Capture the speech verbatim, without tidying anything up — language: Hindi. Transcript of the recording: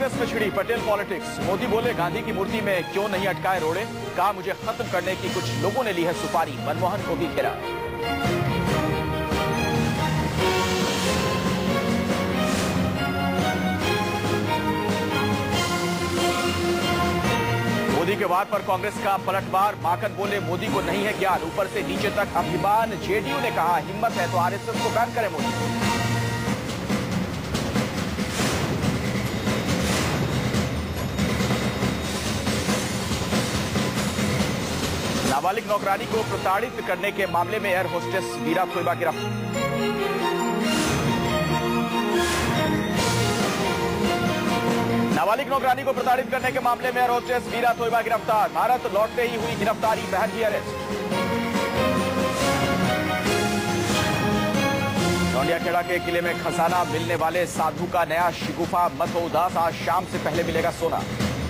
कांग्रेस में छिड़ी पटेल पॉलिटिक्स। मोदी बोले गांधी की मूर्ति में क्यों नहीं अटकाए रोड़े, कहा मुझे खत्म करने की कुछ लोगों ने ली है सुपारी, मनमोहन को भी घेरा। मोदी के वार पर कांग्रेस का पलटवार। माकन बोले मोदी को नहीं है ज्ञान, ऊपर से नीचे तक अभिमान। जेडीयू ने कहा हिम्मत है तो आरएसएस को बैन करे मोदी। नाबालिग नौकरानी को प्रताड़ित करने के मामले में एयर होस्टेस वीरा थोइबा गिरफ्तार। नाबालिग नौकरानी को प्रताड़ित करने के मामले में एयर होस्टेस वीरा थोइबा गिरफ्तार। भारत लौटते ही हुई गिरफ्तारी, बहन की अरेस्ट। लौंडियाखेड़ा के किले में खजाना मिलने वाले साधु का नया शिगुफा, मत हो उदास, आज शाम से पहले मिलेगा सोना।